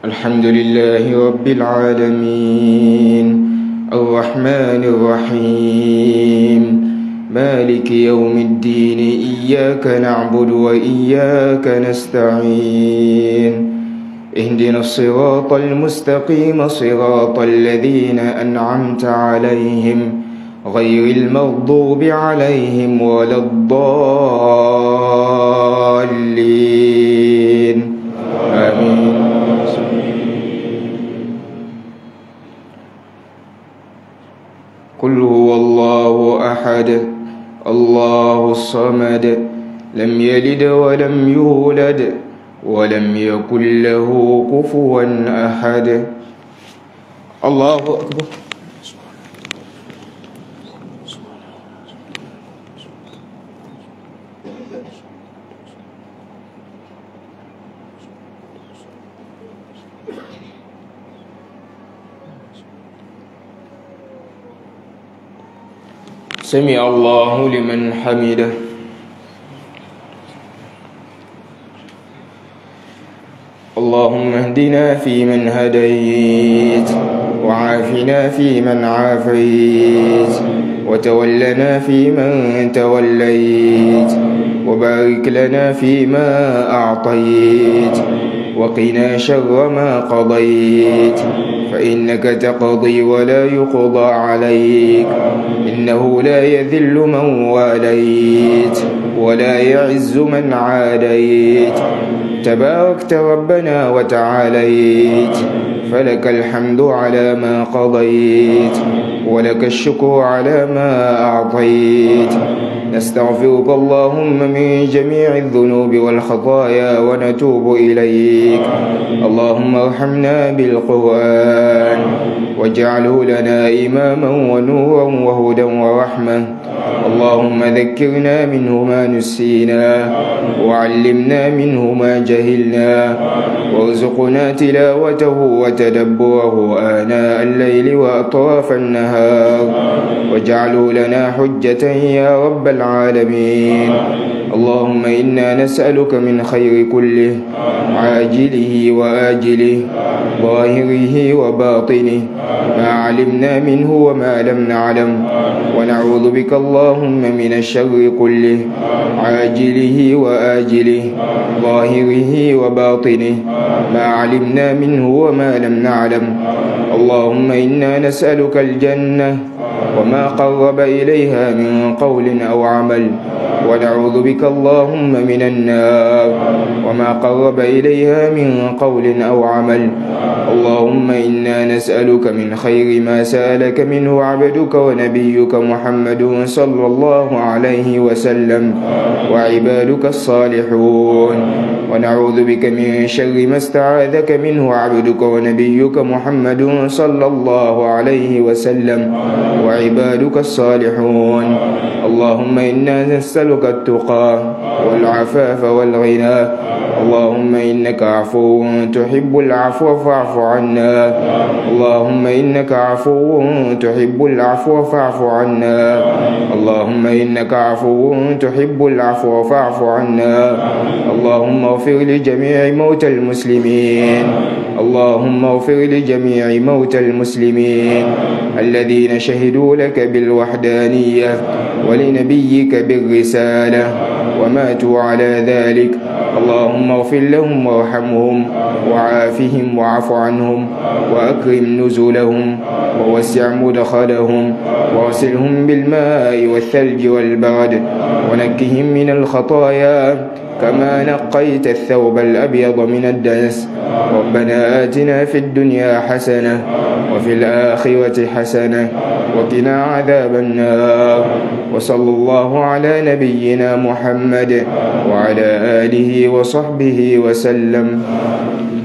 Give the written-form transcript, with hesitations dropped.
الحمد لله رب العالمين الرحمن الرحيم مالك يوم الدين إياك نعبد وإياك نستعين اهدنا الصراط المستقيم صراط الذين أنعمت عليهم غير المغضوب عليهم ولا الضالين آمين. قل هو الله أحد الله الصمد لم يلد ولم يولد ولم يكن له كفوا أحد. الله أكبر. سمع الله لمن حمده. اللهم اهدنا فيمن هديت وعافنا فيمن عافيت وتولنا فيمن توليت وبارك لنا فيما أعطيت وقنا شر ما قضيت فإنك تقضي ولا يقضى عليك إنه لا يذل من واليت ولا يعز من عاديت تباركت ربنا وتعاليت فلك الحمد على ما قضيت ولك الشكر على ما أعطيت. نستغفرك اللهم من جميع الذنوب والخطايا ونتوب إليك. اللهم ارحمنا بالقرآن واجعله لنا إماما ونورا وهدى ورحمة. اللهم ذكرنا منه ما نسينا وعلمنا منه ما جهلنا وارزقنا تلاوته وتدبره آناء الليل وأطراف النهار واجعله لنا حجة يا رب العالمين. اللهم إنا نسألك من خير كله عاجله وآجله ظاهره وباطنه ما علمنا منه وما لم نعلم ونعوذ بك اللهم من الشر كله عاجله وآجله ظاهره وباطنه ما علمنا منه وما لم نعلم. اللهم إنا نسألك الجنة وما قرب إليها من قول أو عمل ونعوذ بك اللهم من النار وما قرب إليها من قول أو عمل. اللهم إنا نسألك من خير ما سألك منه عبدك ونبيك محمد صلى الله عليه وسلم وعبادك الصالحون ونعوذ بك من شر ما استعاذك منه عبدك ونبيك محمد صلى الله عليه وسلم وعبادك الصالحون. اللهم إنا نسألك التقى والعفاف والغنى. اللهم إنك عفو تحب العفو فاعف عنا. اللهم إنك عفو تحب العفو فاعف عنا. اللهم إنك عفو تحب العفو فاعف عنا. اللهم اغفر لجميع موتى المسلمين. اللهم اغفر لجميع موتى المسلمين الذين شهدوا لك بالوحدانية ولنبيك بالرسالة وماتوا على ذلك. اللهم اغفر لهم وارحمهم وعافهم واعف عنهم وأكرم نزلهم ووسع مدخلهم واغسلهم بالماء والثلج والبرد ونكهم من الخطايا كما نقيت الثوب الأبيض من الدنس. ربنا آتنا في الدنيا حسنة وفي الآخرة حسنة وقنا عذاب النار. وصلى الله على نبينا محمد وعلى آله وصحبه وسلم.